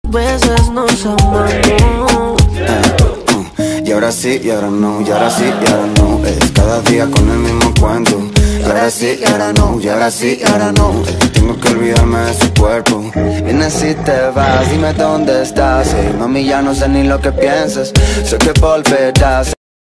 veces nos amamos. Y ahora sí, y ahora no, y ahora sí, y ahora no. Es cada día con el mismo cuento. Y ahora sí, y ahora no, y ahora sí, y ahora no. Tengo que olvidarme de su cuerpo. Vienes y te vas, dime dónde estás. Hey, mami, ya no sé ni lo que piensas. Sé que volverás.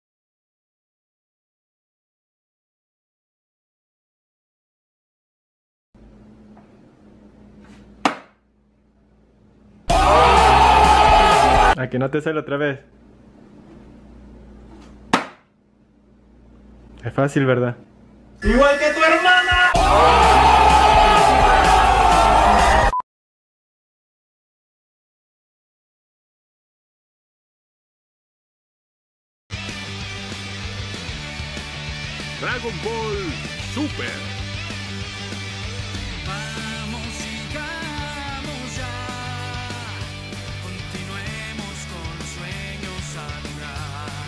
A que no te sale otra vez. Es fácil, ¿verdad? ¡Igual que tu hermana! Dragon Ball Super. Vamos, sigamos ya. Continuemos con los sueños a lograr.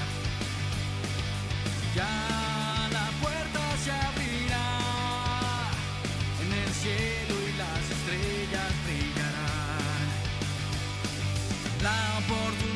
Ya la puerta se abrirá. En el cielo y las estrellas brillarán. La oportunidad